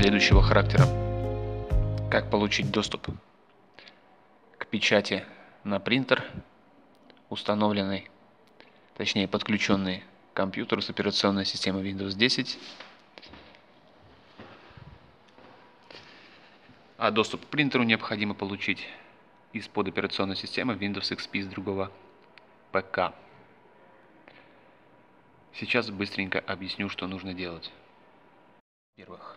следующего характера. Как получить доступ к печати на принтер, установленный, точнее подключенный к компьютеру с операционной системой Windows 10, а доступ к принтеру необходимо получить из-под операционной системы Windows XP с другого ПК. Сейчас быстренько объясню, что нужно делать. Во-первых,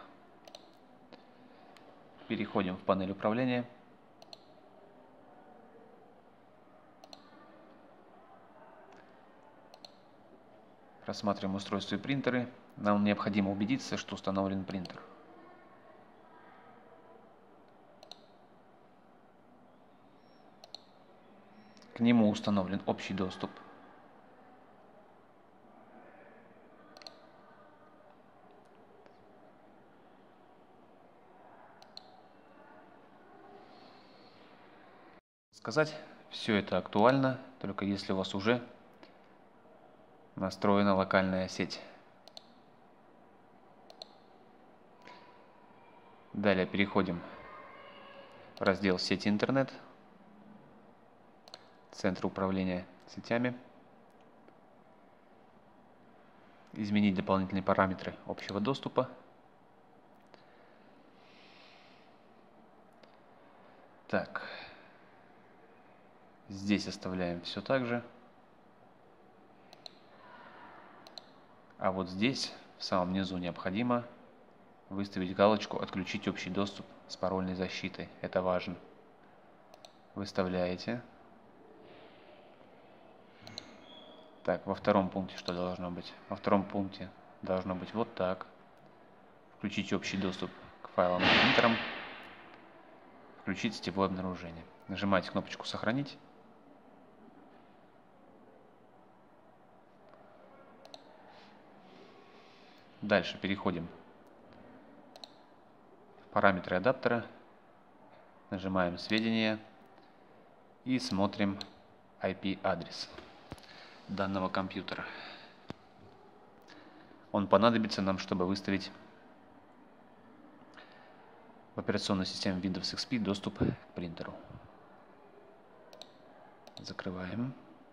переходим в панель управления. Рассматриваем устройства и принтеры. Нам необходимо убедиться, что установлен принтер. К нему установлен общий доступ. Сказать, все это актуально, только если у вас уже настроена локальная сеть. Далее переходим в раздел «Сеть интернет», Центр управления сетями, изменить дополнительные параметры общего доступа. Так, здесь оставляем все так же. А вот здесь, в самом низу, необходимо выставить галочку «Отключить общий доступ с парольной защитой». Это важно. Выставляете. Так, во втором пункте что должно быть? Во втором пункте должно быть вот так. Включить общий доступ к файлам и принтерам. Включить сетевое обнаружение. Нажимаете кнопочку «Сохранить». Дальше переходим в параметры адаптера. Нажимаем «Сведения» и смотрим IP-адрес данного компьютера. Он понадобится нам, чтобы выставить в операционной системе Windows XP доступ к принтеру. Закрываем.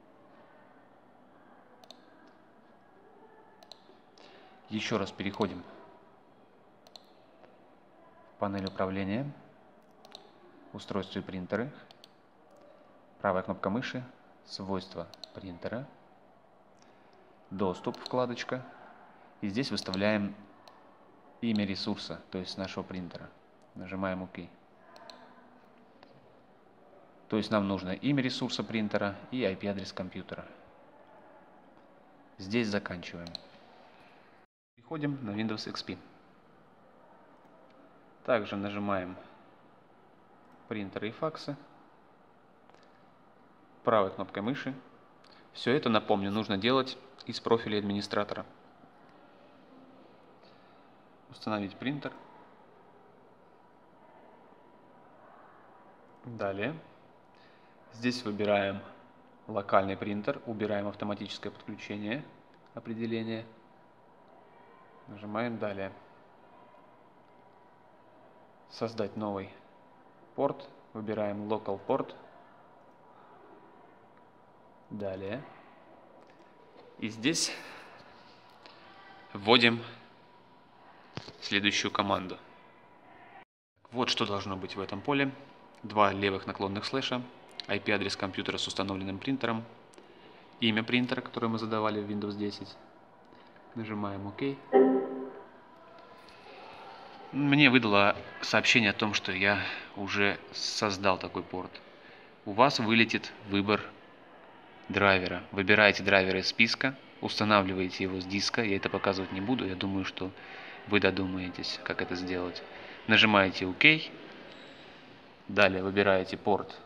Еще раз переходим в панель управления, устройства и принтеры, правая кнопка мыши, свойства принтера, доступ, вкладочка, и здесь выставляем имя ресурса, то есть нашего принтера. Нажимаем ОК. То есть нам нужно имя ресурса принтера и IP-адрес компьютера. Здесь заканчиваем. Переходим на Windows XP. Также нажимаем принтеры и факсы. Правой кнопкой мыши. Все это, напомню, нужно делать из профиля администратора. Установить принтер. Далее. Здесь выбираем локальный принтер, убираем автоматическое подключение, определение. Нажимаем «Далее». Создать новый порт. Выбираем Local Port. Далее. И здесь вводим следующую команду. Вот что должно быть в этом поле. Два левых наклонных слэша, IP-адрес компьютера с установленным принтером, имя принтера, которое мы задавали в Windows 10. Нажимаем ОК. Мне выдало сообщение о том, что я уже создал такой порт. У вас вылетит выбор драйвера. Выбираете драйвер из списка, устанавливаете его с диска. Я это показывать не буду, я думаю, что вы додумаетесь, как это сделать. Нажимаете ОК. Далее выбираете порт.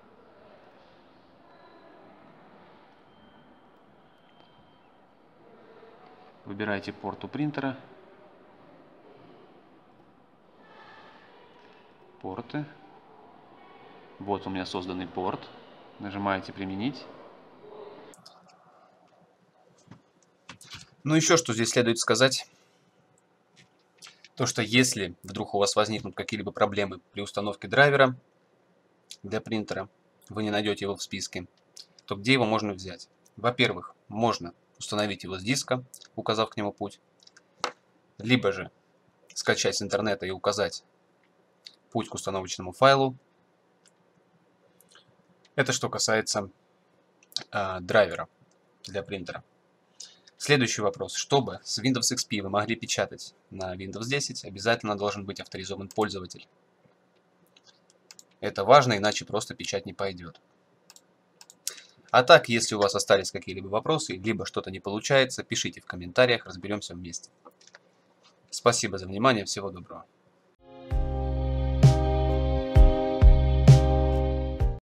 Выбираете порт у принтера. Порты. Вот у меня созданный порт. Нажимаете «Применить». Ну еще что здесь следует сказать. То, что если вдруг у вас возникнут какие-либо проблемы при установке драйвера для принтера, вы не найдете его в списке, то где его можно взять? Во-первых, можно установить его с диска, указав к нему путь, либо же скачать с интернета и указать путь к установочному файлу. Это что касается драйвера для принтера. Следующий вопрос. Чтобы с Windows XP вы могли печатать на Windows 10, обязательно должен быть авторизован пользователь. Это важно, иначе просто печать не пойдет. А так, если у вас остались какие-либо вопросы, либо что-то не получается, пишите в комментариях, разберемся вместе. Спасибо за внимание, всего доброго.